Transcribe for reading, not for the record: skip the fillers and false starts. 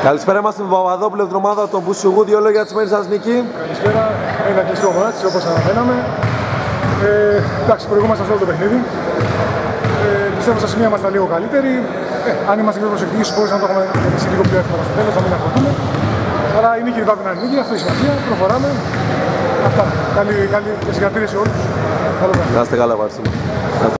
Καλησπέρα, είμαστε με Παπαδόπουλο, την ομάδα των Μπουσουγού. Δύο λόγια της σημερινής σας νίκη. Καλησπέρα, ένα κλειστό μάτσι όπως αναμέναμε. Εντάξει, προηγούμαστε σε όλο το παιχνίδι. Πιστεύω στα σημεία μας ήταν λίγο καλύτεροι. Αν είμαστε πιο προσεκτικοί στους πόρους, αν το έχουμε κρατήσει λίγο πιο εύκολα στο τέλος, να μην αγχωθούμε. Αλλά η νίκη υπάρχει να είναι νίκη, αυτό η σημασία. Προχωράμε. Αυτά. Καλή συγχαρητήρια σε όλους. Να είστε καλά,